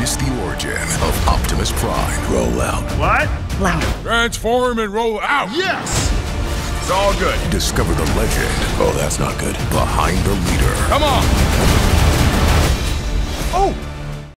Witness the origin of Optimus Prime. Roll out. What? Louder. Transform and roll out. Yes! It's all good. Discover the legend. Oh, that's not good. Behind the leader. Come on!